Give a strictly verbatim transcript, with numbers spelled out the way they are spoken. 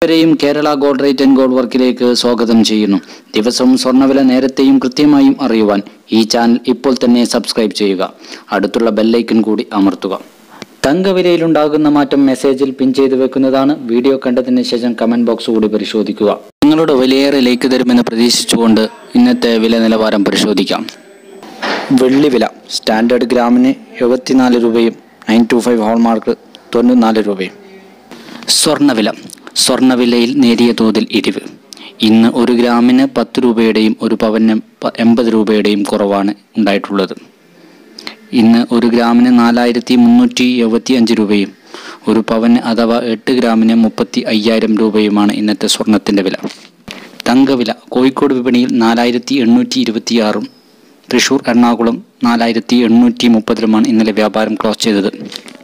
വരെയും Kerala gold rate and gold വർക്കിലേക്ക് സ്വാഗതം ചെയ്യുന്നു. ദിവസവും സ്വർണ്ണവില നേരത്തെയും കൃത്യമായും അറിയുവാൻ ഈ ചാനൽ ഇപ്പോൾ തന്നെ സബ്സ്ക്രൈബ് ചെയ്യുക. അടുത്തുള്ള ബെല്ലൈക്കൺ കൂടി അമർത്തുക. തങ്കവിലയിലുണ്ടാകുന്ന മാറ്റം മെസ്സേജിൽ പിൻ ചെയ്തു വെക്കുന്നതാണ്. വീഡിയോ കണ്ടതിന് ശേഷം കമന്റ് ബോക്സ് കൂടി പരിശോധിക്കുക. നിങ്ങളുടെ വിലയേറെ ലൈക്ക് തരുമെന്ന് പ്രതീക്ഷിച്ചുകൊണ്ട് ഇന്നത്തെ വില നിലവാരം പരിശോധിക്കാം. വെള്ളി വില സ്റ്റാൻഡേർഡ് ഗ്രാമിന് എഴുപത്തിനാല് രൂപയും നയൻ ടു ഫൈവ് ഹോൾമാർക്ക് തൊണ്ണൂറ്റിനാല് രൂപയും. സ്വർണ്ണവില സ്വർണ്ണവിലയിൽ നേരിയ തോതിൽ ഇടിവ്. ഇന്ന് ഒരു ഗ്രാമിന് പത്ത് രൂപയുടെയും ഒരു പവന് എൺപത് രൂപയുടെയും കുറവാണ് ഉണ്ടായിട്ടുള്ളത്. ഇന്ന് ഒരു ഗ്രാമിന് നാലായിരത്തി മുന്നൂറ്റി എഴുപത്തി അഞ്ച് രൂപയും ഒരു പവന് അഥവാ എട്ട് ഗ്രാമിന് മുപ്പത്തി അയ്യായിരം രൂപയുമാണ് ഇന്നത്തെ സ്വർണത്തിൻ്റെ വില. തങ്കവില കോഴിക്കോട് വിപണിയിൽ നാലായിരത്തി എണ്ണൂറ്റി ഇരുപത്തി ആറും തൃശ്ശൂർ എറണാകുളം നാലായിരത്തി എണ്ണൂറ്റി മുപ്പതിലുമാണ് ഇന്നലെ വ്യാപാരം ക്ലോസ് ചെയ്തത്.